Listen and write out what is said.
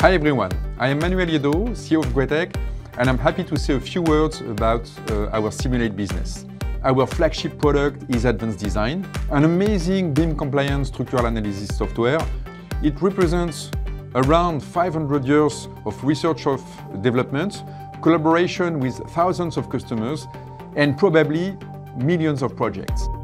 Hi everyone, I am Manuel Liedo, CEO of Greatech, and I'm happy to say a few words about our Simulate business. Our flagship product is Advanced Design, an amazing BIM-compliant structural analysis software. It represents around 500 years of research of development, collaboration with thousands of customers, and probably millions of projects.